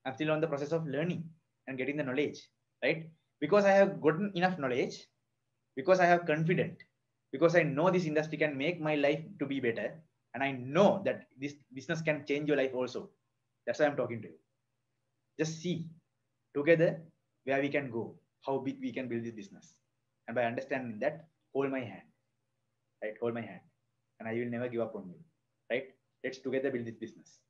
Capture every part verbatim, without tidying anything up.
I'm still on the process of learning and getting the knowledge, right? Because I have gotten enough knowledge, because I have confident, because I know this industry can make my life to be better, and I know that this business can change your life also. That's why I'm talking to you. Just see together where we can go, how big we can build this business. And by understanding that, hold my hand, right? Hold my hand, and I will never give up on you, right? Let's together build this business.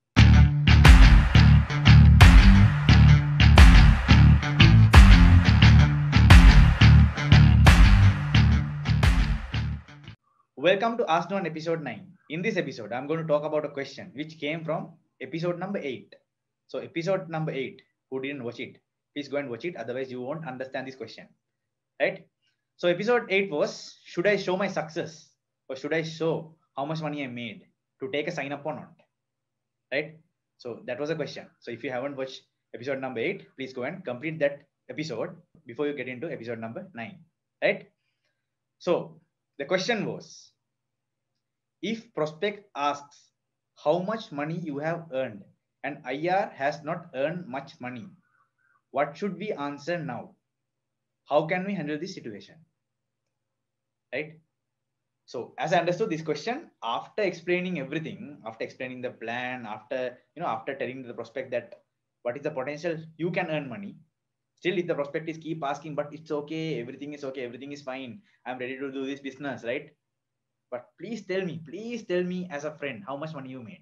Welcome to Ask No One episode nine. In this episode, I'm going to talk about a question which came from episode number eight. So, episode number eight, who didn't watch it, please go and watch it. Otherwise, you won't understand this question, right? So, episode eight was, should I show my success or should I show how much money I made to take a sign up or not, right? So, that was a question. So, if you haven't watched episode number eight, please go and complete that episode before you get into episode number nine, right? So, the question was, if prospect asks how much money you have earned and I R has not earned much money, what should we answer now? How can we handle this situation? Right? So as I understood this question, after explaining everything, after explaining the plan, after you know, after telling the prospect that what is the potential you can earn money, still if the prospect is keep asking, but it's okay, everything is okay, everything is fine, I'm ready to do this business, right? But please tell me, please tell me as a friend how much money you made,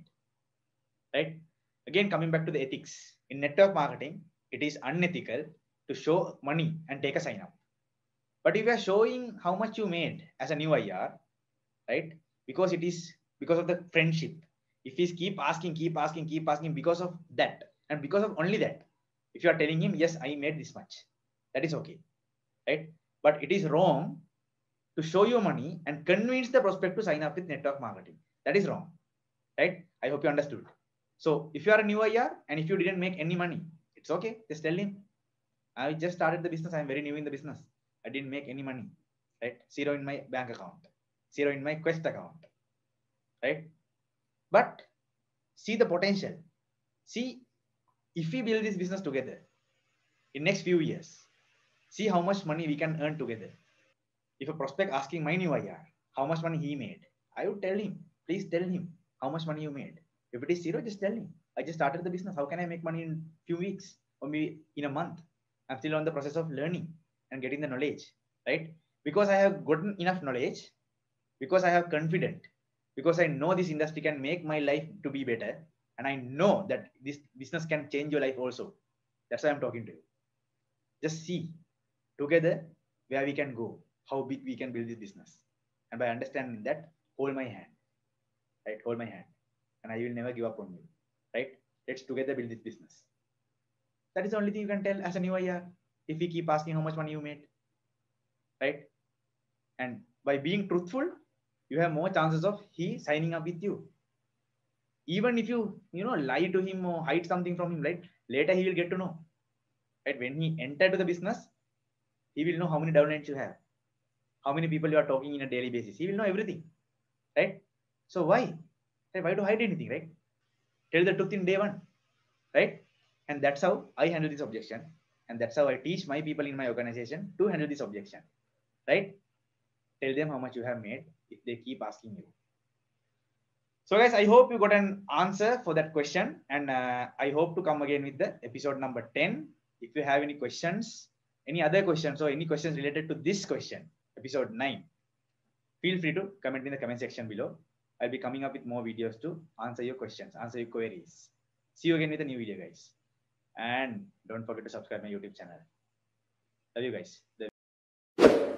right? Again, coming back to the ethics in network marketing, it is unethical to show money and take a sign up. But if you are showing how much you made as a new I R, right? Because it is because of the friendship. If he's keep asking, keep asking, keep asking because of that, and because of only that, if you are telling him, yes, I made this much, that is okay, right? But it is wrong to show your money and convince the prospect to sign up with network marketing. That is wrong, right? I hope you understood. So if you are a new I R and if you didn't make any money, it's okay. Just tell him, I just started the business. I'm very new in the business. I didn't make any money, right? Zero in my bank account, zero in my Quest account, right? But see the potential. See, if we build this business together in next few years, see how much money we can earn together. If a prospect asking my new I R how much money he made, I would tell him, please tell him how much money you made. If it is zero, just tell him, I just started the business. How can I make money in few weeks or maybe in a month? I'm still on the process of learning and getting the knowledge, right? Because I have gotten enough knowledge, because I have confident, because I know this industry can make my life to be better, and I know that this business can change your life also. That's why I'm talking to you. Just see together where we can go, how big we can build this business. And by understanding that, hold my hand, right? Hold my hand, and I will never give up on you, right? Let's together build this business. That is the only thing you can tell as a new I R if we keep asking how much money you made, right? And by being truthful, you have more chances of he signing up with you. Even if you, you know, lie to him or hide something from him, right? Later he will get to know, right? When he enter to the business, he will know how many downlines you have, how many people you are talking in a daily basis. He will know everything, right? So why? Why to hide anything, right? Tell the truth in day one, right? And that's how I handle this objection. And that's how I teach my people in my organization to handle this objection, right? Tell them how much you have made if they keep asking you. So guys, I hope you got an answer for that question. And uh, I hope to come again with the episode number ten. If you have any questions, any other questions or any questions related to this question, episode nine, feel free to comment in the comment section below. I'll be coming up with more videos to answer your questions, answer your queries. See you again with a new video, guys. And don't forget to subscribe my YouTube channel. Love you guys.